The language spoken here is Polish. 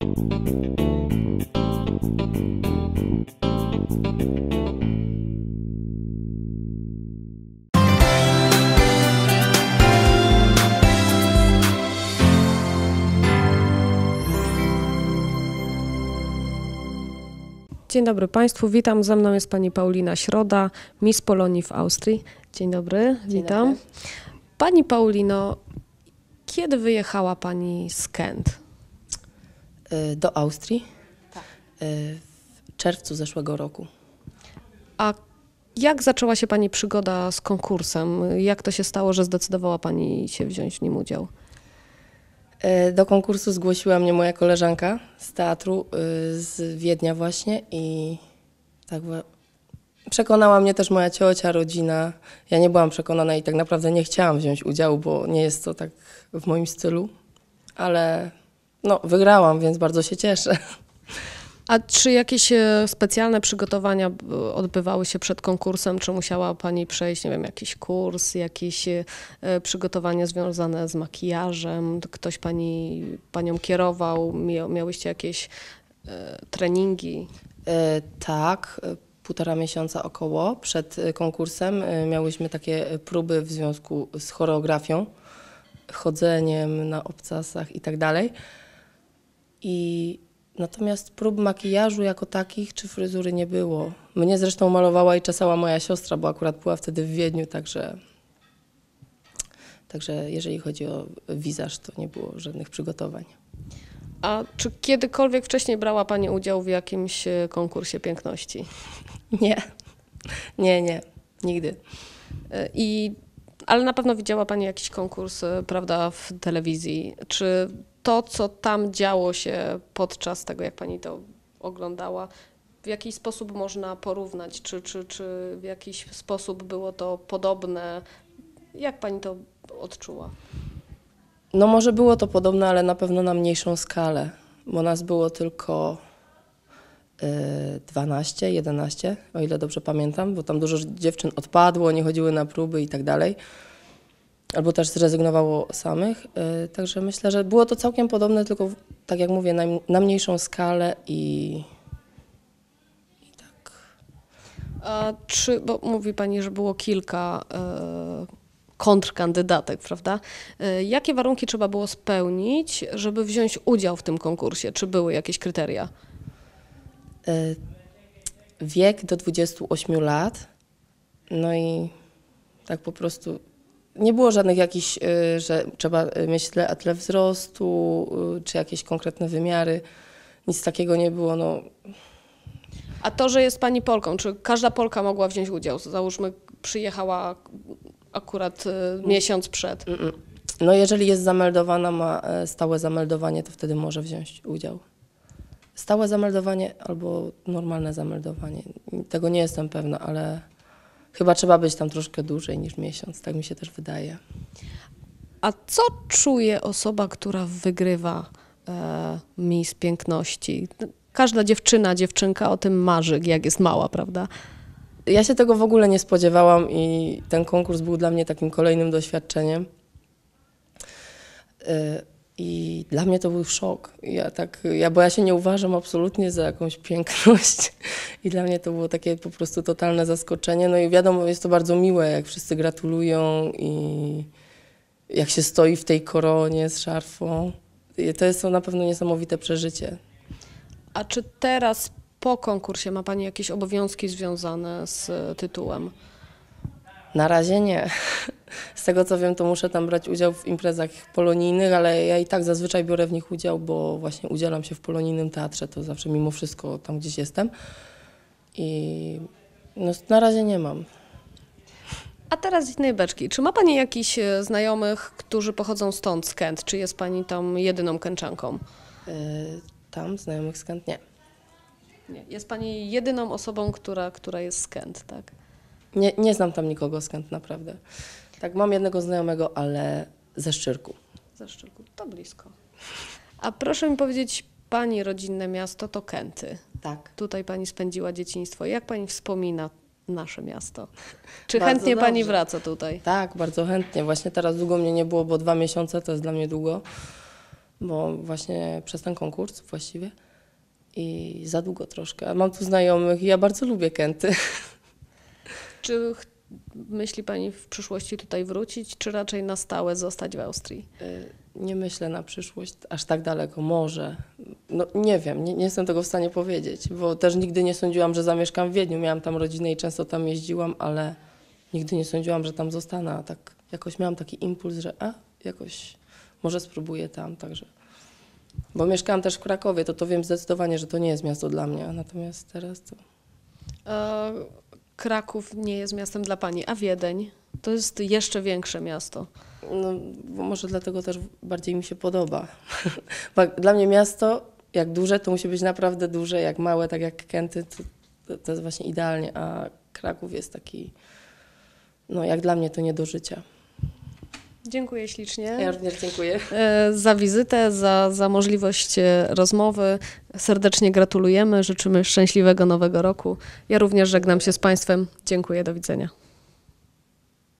Dzień dobry Państwu, witam. Ze mną jest pani Paulina Środa, Miss Polonii w Austrii. Dzień dobry, witam. Dzień dobry. Pani Paulino, kiedy wyjechała pani z Kent? Do Austrii? Tak. W czerwcu zeszłego roku. A jak zaczęła się pani przygoda z konkursem? Jak to się stało, że zdecydowała pani się wziąć w nim udział? Do konkursu zgłosiła mnie moja koleżanka z teatru z Wiednia właśnie i tak przekonała mnie też moja ciocia, rodzina. Ja nie byłam przekonana i tak naprawdę nie chciałam wziąć udziału, bo nie jest to tak w moim stylu, ale no, wygrałam, więc bardzo się cieszę. A czy jakieś specjalne przygotowania odbywały się przed konkursem? Czy musiała pani przejść, nie wiem, jakiś kurs, jakieś przygotowania związane z makijażem? Ktoś panią kierował? Miałyście jakieś treningi? Tak, 1,5 miesiąca około przed konkursem miałyśmy takie próby w związku z choreografią, chodzeniem na obcasach i tak dalej. Natomiast prób makijażu jako takich czy fryzury nie było. Mnie zresztą malowała i czesała moja siostra, bo akurat była wtedy w Wiedniu, także jeżeli chodzi o wizaż, to nie było żadnych przygotowań. A czy kiedykolwiek wcześniej brała pani udział w jakimś konkursie piękności? Nie, nigdy. Ale na pewno widziała pani jakiś konkurs, prawda, w telewizji. Czy to, co tam działo się podczas tego, jak pani to oglądała, w jakiś sposób można porównać? Czy w jakiś sposób było to podobne? Jak pani to odczuła? No może było to podobne, ale na pewno na mniejszą skalę, bo nas było tylko 12, 11, o ile dobrze pamiętam, bo tam dużo dziewczyn odpadło, nie chodziły na próby i tak dalej. Albo też zrezygnowało samych. Także myślę, że było to całkiem podobne, tylko tak jak mówię, na mniejszą skalę i tak. A bo mówi pani, że było kilka kontrkandydatek, prawda? Jakie warunki trzeba było spełnić, żeby wziąć udział w tym konkursie? Czy były jakieś kryteria? Wiek do 28 lat, no i tak po prostu nie było żadnych jakichś, że trzeba mieć tyle wzrostu, czy jakieś konkretne wymiary. Nic takiego nie było. No. A to, że jest pani Polką, czy każda Polka mogła wziąć udział? Załóżmy, przyjechała akurat miesiąc przed. No jeżeli jest zameldowana, ma stałe zameldowanie, to wtedy może wziąć udział. Stałe zameldowanie albo normalne zameldowanie. Tego nie jestem pewna, ale chyba trzeba być tam troszkę dłużej niż miesiąc, tak mi się też wydaje. A co czuje osoba, która wygrywa Miss Piękności? Każda dziewczynka o tym marzy, jak jest mała, prawda? Ja się tego w ogóle nie spodziewałam i ten konkurs był dla mnie takim kolejnym doświadczeniem. I dla mnie to był szok. Bo ja się nie uważam absolutnie za jakąś piękność i dla mnie to było takie po prostu totalne zaskoczenie. No i wiadomo, jest to bardzo miłe, jak wszyscy gratulują i jak się stoi w tej koronie z szarfą. To jest to na pewno niesamowite przeżycie. A czy teraz po konkursie ma pani jakieś obowiązki związane z tytułem? Na razie nie. Z tego co wiem, to muszę tam brać udział w imprezach polonijnych, ale ja i tak zazwyczaj biorę w nich udział, bo właśnie udzielam się w polonijnym teatrze, to zawsze mimo wszystko tam gdzieś jestem. I no, na razie nie mam. A teraz z innej beczki. Czy ma pani jakichś znajomych, którzy pochodzą stąd, z Kent? Czy jest pani tam jedyną kęczanką? Tam znajomych z Kent nie. Nie. Jest pani jedyną osobą, która jest z Kent, tak? Nie znam tam nikogo z Kent, naprawdę. Tak, mam jednego znajomego, ale ze Szczyrku. Ze Szczyrku, to blisko. A proszę mi powiedzieć, pani rodzinne miasto to Kęty. Tak. Tutaj pani spędziła dzieciństwo. Jak pani wspomina nasze miasto? Czy Bardzo chętnie pani dobrze. wraca tutaj? Tak, bardzo chętnie. Właśnie teraz długo mnie nie było, bo 2 miesiące to jest dla mnie długo. bo właśnie przez ten konkurs właściwie i za długo troszkę. A mam tu znajomych i ja bardzo lubię Kęty. Czy myśli Pani w przyszłości tutaj wrócić, czy raczej na stałe zostać w Austrii? Nie myślę na przyszłość aż tak daleko, może. No nie wiem, nie jestem tego w stanie powiedzieć, bo też nigdy nie sądziłam, że zamieszkam w Wiedniu. Miałam tam rodzinę i często tam jeździłam, ale nigdy nie sądziłam, że tam zostanę. A tak jakoś miałam taki impuls, że jakoś może spróbuję tam, także. Bo mieszkałam też w Krakowie, to wiem zdecydowanie, że to nie jest miasto dla mnie, a natomiast teraz to... Kraków nie jest miastem dla Pani, a Wiedeń to jest jeszcze większe miasto. No, bo może dlatego też bardziej mi się podoba. Bo dla mnie miasto, jak duże, to musi być naprawdę duże, jak małe, tak jak Kęty, to jest właśnie idealnie, a Kraków jest taki, no jak dla mnie to nie do życia. Dziękuję ślicznie. Ja również dziękuję. Za wizytę, za możliwość rozmowy. Serdecznie gratulujemy, życzymy szczęśliwego nowego roku. Ja również żegnam się z Państwem. Dziękuję, do widzenia.